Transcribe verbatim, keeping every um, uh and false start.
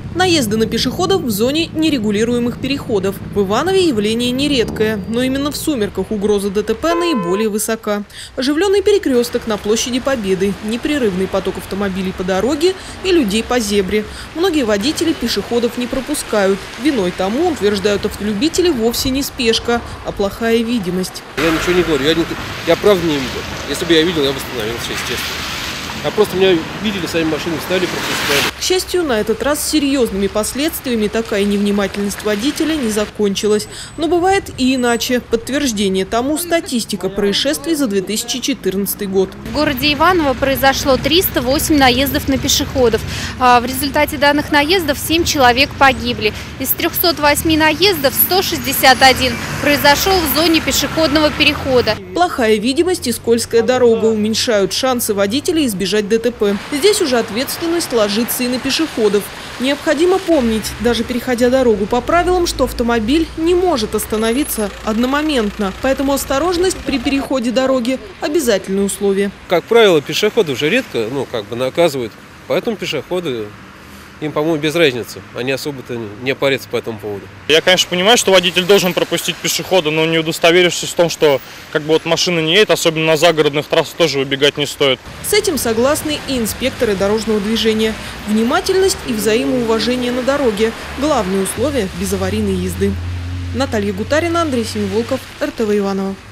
Наезды на пешеходов в зоне нерегулируемых переходов. В Иванове явление нередкое, но именно в сумерках угроза ДТП наиболее высока. Оживленный перекресток на площади Победы, непрерывный поток автомобилей по дороге и людей по зебре. Многие водители пешеходов не пропускают. Виной тому, утверждают автолюбители, вовсе не спешка, а плохая видимость. Я ничего не говорю, я, не, я правда не видел. Если бы я видел, я бы остановился, естественно. А просто меня видели, сами машины встали, пропускали. К счастью, на этот раз серьезными последствиями такая невнимательность водителя не закончилась. Но бывает и иначе. Подтверждение тому статистика происшествий за две тысячи четырнадцатый год. В городе Иваново произошло триста восемь наездов на пешеходов. В результате данных наездов семь человек погибли. Из трёхсот восьми наездов сто шестьдесят один произошел в зоне пешеходного перехода. Плохая видимость и скользкая дорога уменьшают шансы водителей избежать ДТП. Здесь уже ответственность ложится и на пешеходов. Необходимо помнить, даже переходя дорогу по правилам, что автомобиль не может остановиться одномоментно. Поэтому осторожность при переходе дороги – обязательное условие. Как правило, пешеходы уже редко, ну, как бы наказывают. Поэтому пешеходы, им, по-моему, без разницы. Они особо-то не парятся по этому поводу. Я, конечно, понимаю, что водитель должен пропустить пешехода, но не удостоверившись в том, что как бы вот машина не едет, особенно на загородных трассах тоже выбегать не стоит. С этим согласны и инспекторы дорожного движения. Внимательность и взаимоуважение на дороге – главные условия безаварийной езды. Наталья Гутарина, Андрей Семиволков, эр тэ вэ Иваново.